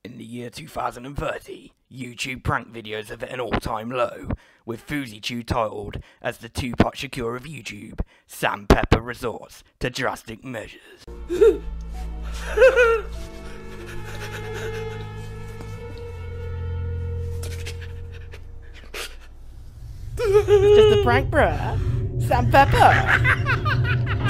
In the year 2030, YouTube prank videos have hit an all-time low, with FouseyTube titled as the Tupac Shakur of YouTube, Sam Pepper resorts to drastic measures. It's just a prank, bruh. Sam Pepper.